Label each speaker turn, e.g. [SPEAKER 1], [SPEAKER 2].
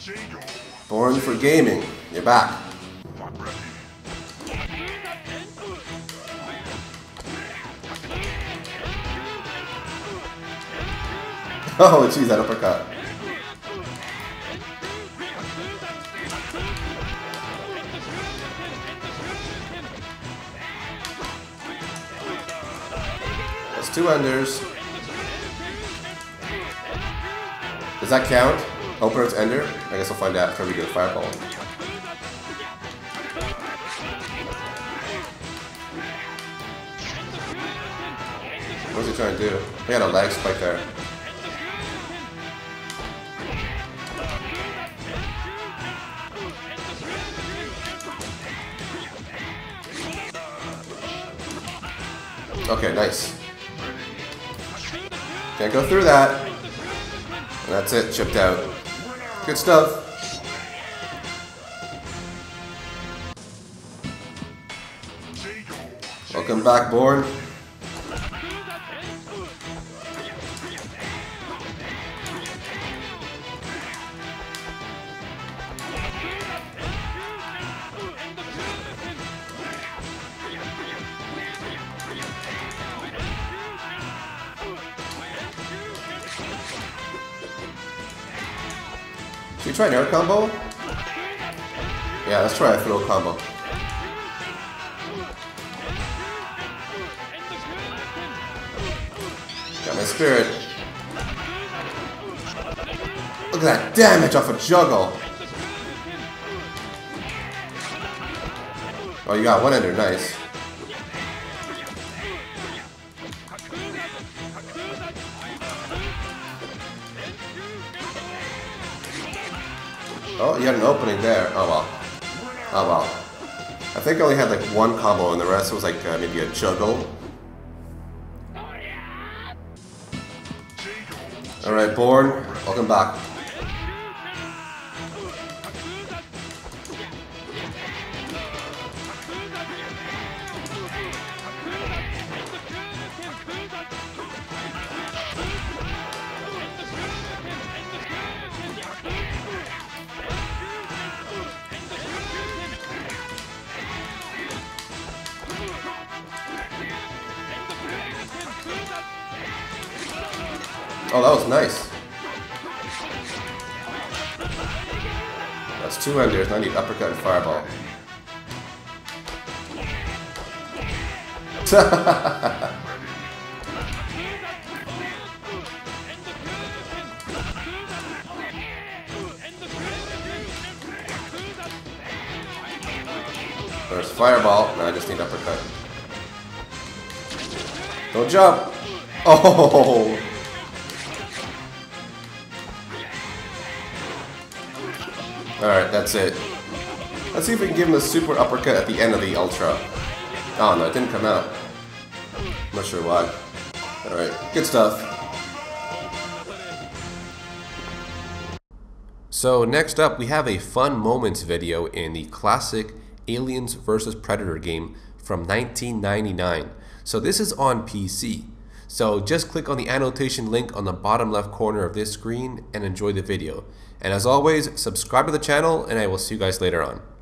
[SPEAKER 1] Born for gaming. You're back. Oh, jeez, that uppercut. That's 2 enders. Does that count? Opener's ender? I guess I'll find out after we get a fireball. What's he trying to do? He had a leg spike there. Okay, nice. Can't go through that. And that's it, chipped out. Good stuff. Welcome back, Born. Should we try an air combo? Yeah, let's try a throw combo. Got my spirit. Look at that damage off a juggle. Oh, you got 1 ender, nice. Oh, you had an opening there. Oh well. Oh well. I think I only had like 1 combo and the rest was like maybe a juggle. Alright, Born. Welcome back. Oh, that was nice. That's 2 enders. I need uppercut and fireball. There's fireball. Now I just need uppercut. Don't jump. Oh. Alright, that's it. Let's see if we can give him a super uppercut at the end of the Ultra. Oh no, it didn't come out. I'm not sure why. Alright, good stuff. So next up, we have a fun moments video in the classic Aliens vs Predator game from 1999. So this is on PC. So just click on the annotation link on the bottom left corner of this screen and enjoy the video. And as always, subscribe to the channel and I will see you guys later on.